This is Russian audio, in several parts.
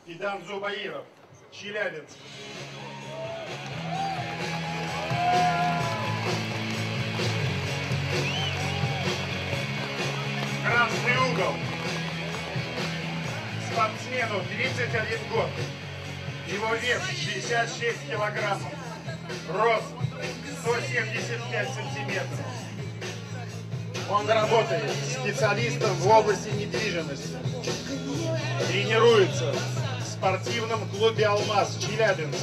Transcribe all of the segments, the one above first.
Идан Зубаиров, Челябинск. Красный угол. Спортсмену 31 год. Его вес 66 килограммов. Рост 175 сантиметров. Он работает специалистом в области недвижимости. Тренируется в спортивном клубе «Алмаз» Челябинск.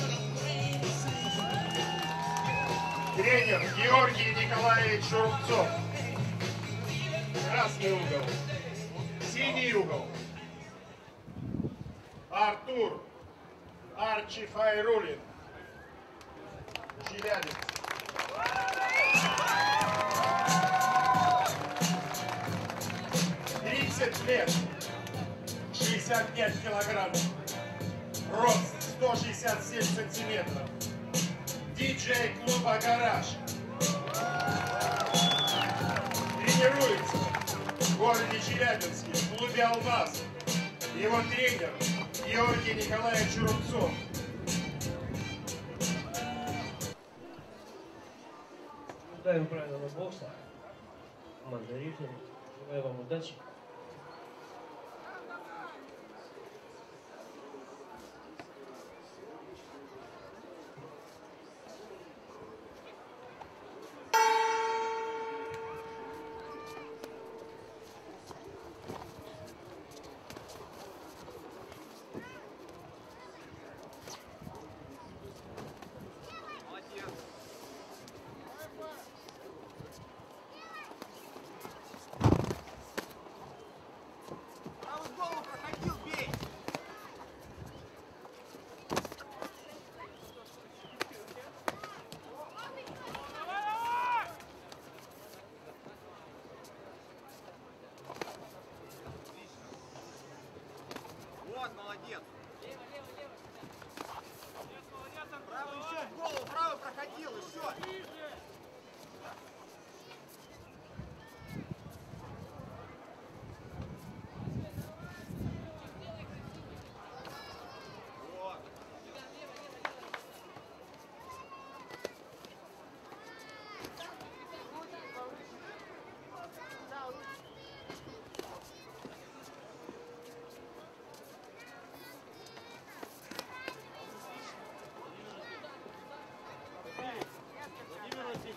Тренер Георгий Николаевич Рубцов. Красный угол. Синий угол. Артур Арчи Файрулин. Челябинск. Лет, 65 килограммов, рост 167 сантиметров, диджей клуба «Гараж». Тренируется в городе Челябинске, в клубе «Алмаз». Его тренер Георгий Николаевич Рубцов. Ставим правила бокса. Команда Рифлер. Желаю вам удачи. Молодец. Право еще в голову, право проходил, еще. Владимир Васильевич.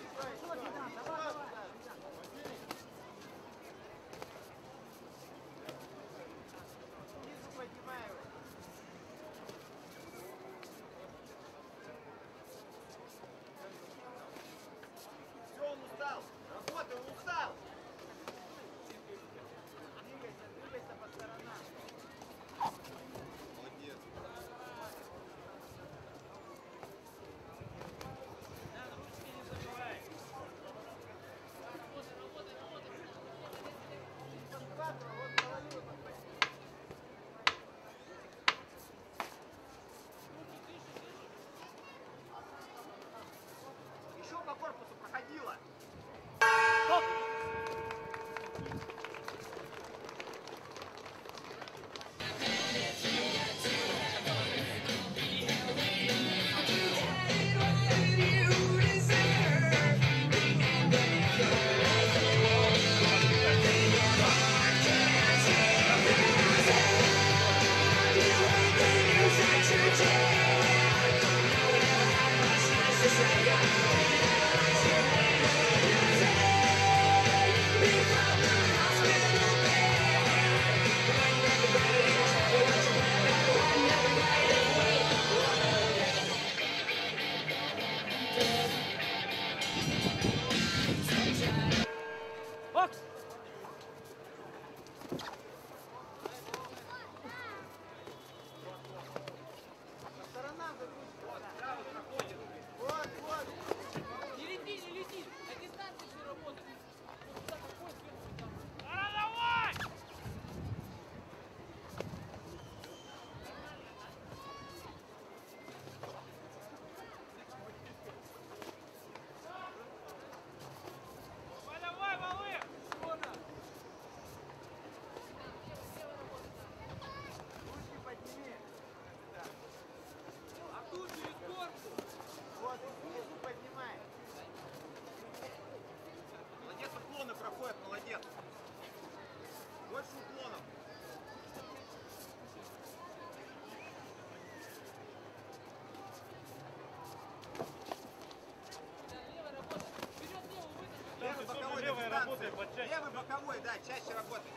Левый боковой, да, чаще работает.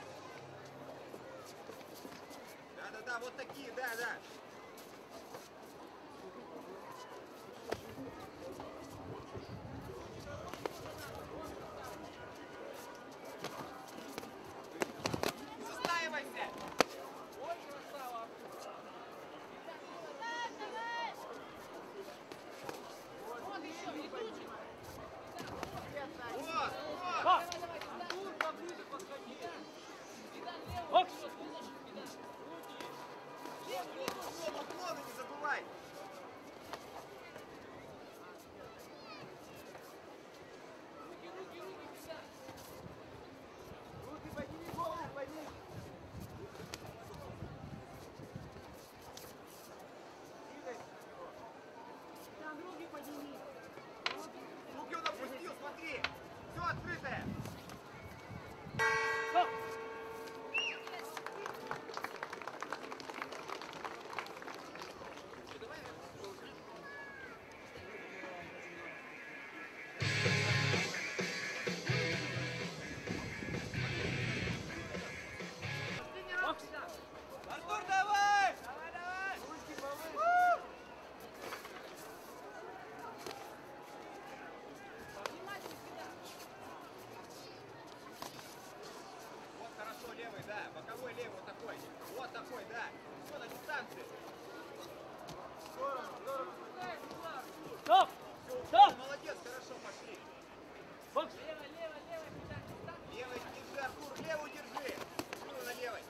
Да, вот такие, да. Застаивайся! Уклоны не забывай! Руки подними, голову подними! Там руки подними! Руки он опустил, смотри! Все открытое! Артур, давай! Давай! Ручки повыше! Вот хорошо, левый, да. Боковой левый, вот такой. Вот такой, да. Все на дистанции. Здорово. Стоп! Все, молодец, хорошо, пошли. Бокс! Левый держи, Артур, левую держи. Плюну на левой.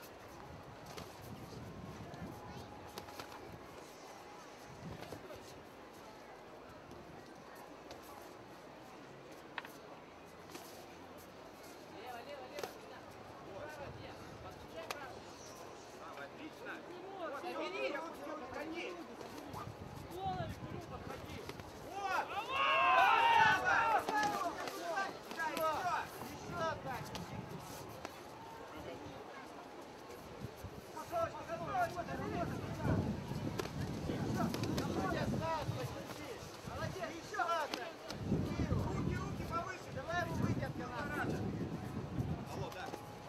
Отлично. Вот, бери, подходи. Вот. Руки повыше, давай его выйти от каната. Алло, да.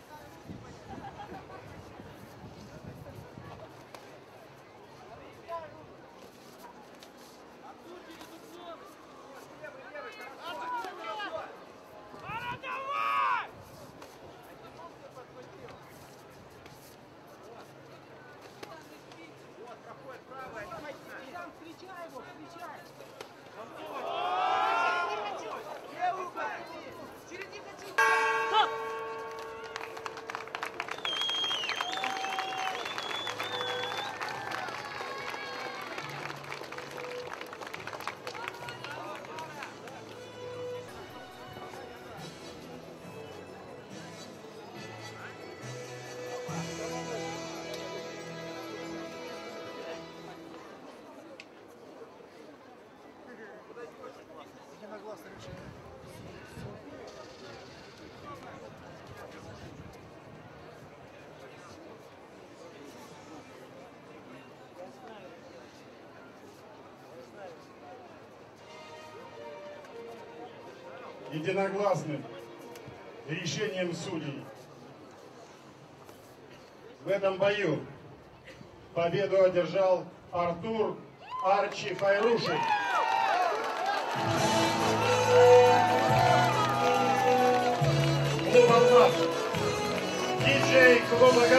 Вот, проходит правая, отлично. Там встречай его, встречай. Левую подходи. Через них хочу. Стоп! Единогласное решение. Единогласным решением судей. В этом бою победу одержал Артур Арчи Файрушев. Клуб «Алмаз». Диджей клуба